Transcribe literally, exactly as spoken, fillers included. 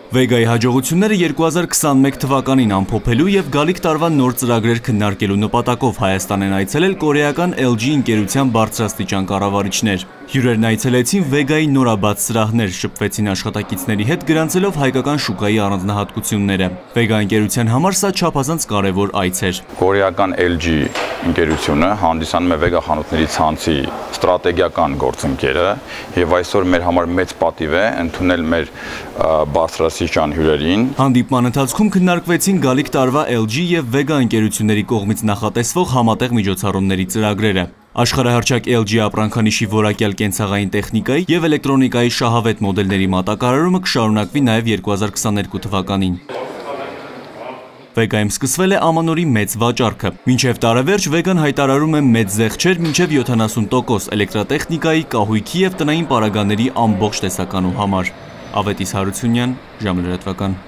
Վեգայի հաջողությունները երկու հազար քսաներեք թվականին ամփոփելու և գալիք տարվա նոր ծրագրեր քննարկելու նպատակով Հայաստան են այցելել կորեական L G ընկերության բարձրաստիճան կառավարիչներ։ Հյուրերն այցելեցին Վեգայի նորաբաց սրահներ, շփվեցին աշխատակիցների հետ, գրանցելով հայկական շուկայի առանձնահատկությունները։ Վեգա ընկերության համար սա չափազանց կարևոր այց էր։ Կորեական L G ընկերությունը հանդիսանում է Վեգա խանութների ցանցի ստրատեգիական գործընկերը և այսօր մեր համար մեծ պատիվ է ընդունել մեր բարձրաստիճան հյուրերին։ Հանդիպման ընթացքում քննարկվեցին գալիք տարվա L G և Վեգա ընկերությունների կողմից նախատեսվող համատեղ միջոցառումների ծրագրերը։ Աշխարհահռչակ L G ապրանքանիշի որակյալ կենցաղային տեխնիկայի և էլեկտրոնիկայի շահավետ մոդելների մատակարարումը կշարունակվի նաև երկու հազար քսաներկու թվականին։ Վեգայում սկսվել է ամանորի մեծ վաճառքը։ Մինչև տարեվերջ Վեգան հայտարարում է մեծ զեղչեր մինչև յոթանասուն տոկոս էլեկտրատեխնիկայի, կահույքի և տնային պարագաների ամբողջ տեսականու համար։ Ավետիս Հարությունյան, ժամը լրատվական։